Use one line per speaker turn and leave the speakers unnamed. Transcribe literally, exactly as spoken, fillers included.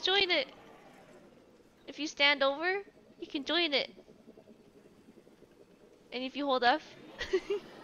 join it. If you stand over, you can join it. And if you hold F.